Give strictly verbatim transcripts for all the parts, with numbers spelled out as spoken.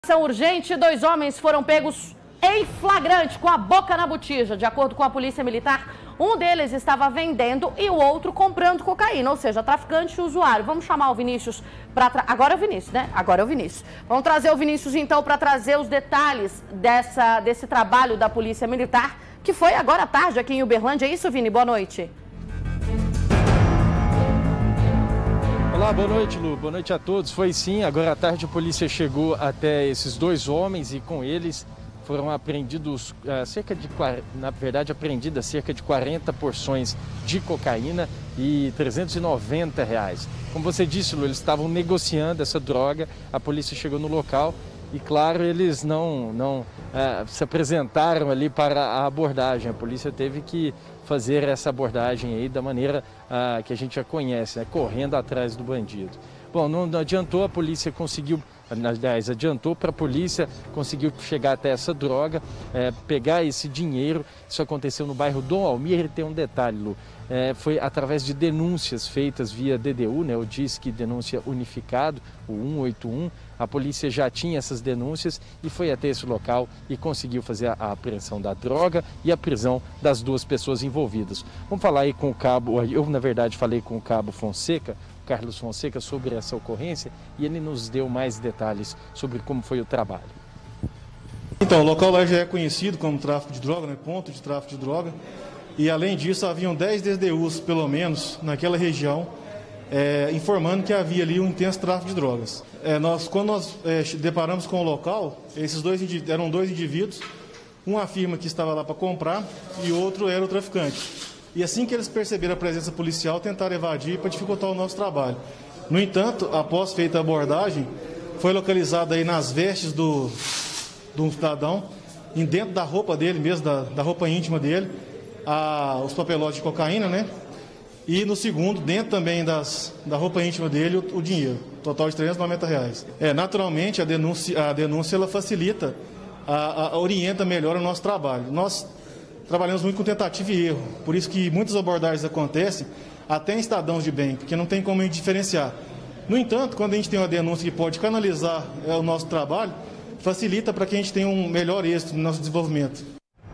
Ação urgente, dois homens foram pegos em flagrante com a boca na botija. De acordo com a polícia militar, um deles estava vendendo e o outro comprando cocaína, ou seja, traficante e usuário. Vamos chamar o Vinícius para... Tra... Agora é o Vinícius, né? Agora é o Vinícius. Vamos trazer o Vinícius, então, para trazer os detalhes dessa, desse trabalho da polícia militar, que foi agora à tarde aqui em Uberlândia. É isso, Vini? Boa noite. Olá, boa noite, Lu. Boa noite a todos. Foi sim, agora à tarde a polícia chegou até esses dois homens e com eles foram apreendidos uh, cerca de, na verdade, apreendidas cerca de quarenta porções de cocaína e trezentos e noventa reais. Como você disse, Lu, eles estavam negociando essa droga, a polícia chegou no local e, claro, eles não, não uh, se apresentaram ali para a abordagem. A polícia teve que fazer essa abordagem aí da maneira uh, que a gente já conhece, né? Correndo atrás do bandido. Bom, não, não adiantou, a polícia conseguiu, aliás, adiantou para a polícia, conseguiu chegar até essa droga, é, pegar esse dinheiro. Isso aconteceu no bairro Dom Almir. E tem um detalhe, Lu, é, foi através de denúncias feitas via D D U, né, o Disque Denúncia Unificado, o um oito um. A polícia já tinha essas denúncias e foi até esse local e conseguiu fazer a, a apreensão da droga e a prisão das duas pessoas envolvidas. Vamos falar aí com o cabo, eu na verdade falei com o cabo Fonseca, Carlos Fonseca, sobre essa ocorrência e ele nos deu mais detalhes sobre como foi o trabalho. Então, o local lá já é conhecido como tráfico de droga, né? Ponto de tráfico de droga. E além disso, haviam dez D D Us, pelo menos, naquela região, é, informando que havia ali um intenso tráfico de drogas. É, nós, quando nós é, deparamos com o local, esses dois eram dois indivíduos, um afirma que estava lá para comprar e o outro era o traficante. E assim que eles perceberam a presença policial, tentaram evadir para dificultar o nosso trabalho. No entanto, após feita a abordagem, foi localizado aí nas vestes do, do cidadão, em dentro da roupa dele mesmo, da, da roupa íntima dele, a, os papelotes de cocaína, né? E no segundo, dentro também das, da roupa íntima dele, o, o dinheiro, total de trezentos e noventa reais. É, naturalmente, a denúncia, a denúncia ela facilita, a, a, orienta melhor o nosso trabalho. Nós trabalhamos muito com tentativa e erro, por isso que muitas abordagens acontecem até em estadãos de bem, porque não tem como a gente diferenciar. No entanto, quando a gente tem uma denúncia que pode canalizar é, o nosso trabalho, facilita para que a gente tenha um melhor êxito no nosso desenvolvimento.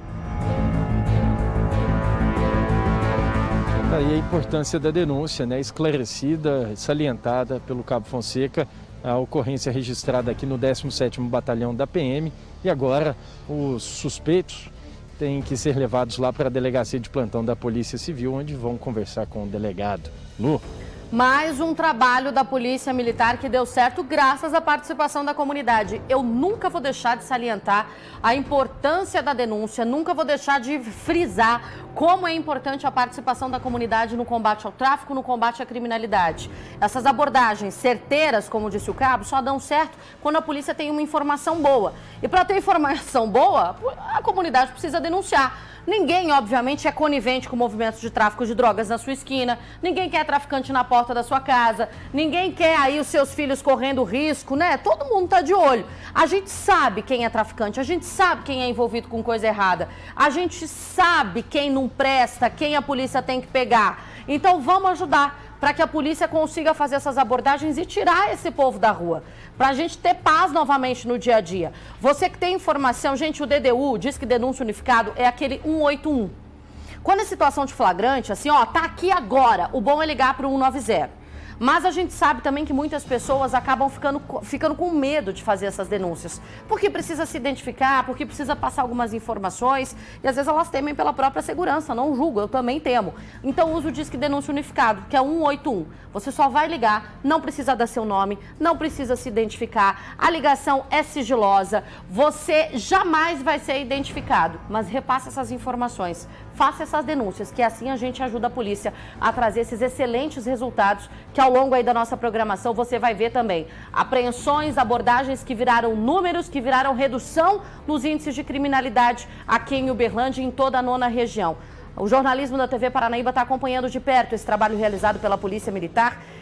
Aí a importância da denúncia, né, esclarecida, salientada pelo cabo Fonseca, a ocorrência registrada aqui no décimo sétimo Batalhão da P M e agora os suspeitos têm que ser levados lá para a delegacia de plantão da Polícia Civil, onde vão conversar com o delegado. Lu. Mais um trabalho da Polícia Militar que deu certo graças à participação da comunidade. Eu nunca vou deixar de salientar a importância da denúncia, nunca vou deixar de frisar como é importante a participação da comunidade no combate ao tráfico, no combate à criminalidade. Essas abordagens certeiras, como disse o cabo, só dão certo quando a polícia tem uma informação boa. E para ter informação boa, a comunidade precisa denunciar. Ninguém, obviamente, é conivente com movimentos de tráfico de drogas na sua esquina, ninguém quer traficante na porta da sua casa, ninguém quer aí os seus filhos correndo risco, né? Todo mundo está de olho. A gente sabe quem é traficante, a gente sabe quem é envolvido com coisa errada, a gente sabe quem não presta, quem a polícia tem que pegar. Então vamos ajudar para que a polícia consiga fazer essas abordagens e tirar esse povo da rua, para a gente ter paz novamente no dia a dia. Você que tem informação, gente, o D D U, Disque Denúncia Unificado, é aquele um oito um. Quando é situação de flagrante, assim, ó, tá aqui agora, o bom é ligar para o um nove zero. Mas a gente sabe também que muitas pessoas acabam ficando, ficando com medo de fazer essas denúncias, porque precisa se identificar, porque precisa passar algumas informações e às vezes elas temem pela própria segurança, não julgo, eu também temo. Então usa o Disque Denúncia Unificado, que é um oito um. Você só vai ligar, não precisa dar seu nome, não precisa se identificar, a ligação é sigilosa, você jamais vai ser identificado, mas repasse essas informações, faça essas denúncias, que assim a gente ajuda a polícia a trazer esses excelentes resultados que ao longo aí da nossa programação você vai ver também. Apreensões, abordagens que viraram números, que viraram redução nos índices de criminalidade aqui em Uberlândia e em toda a nona região. O jornalismo da T V Paranaíba está acompanhando de perto esse trabalho realizado pela Polícia Militar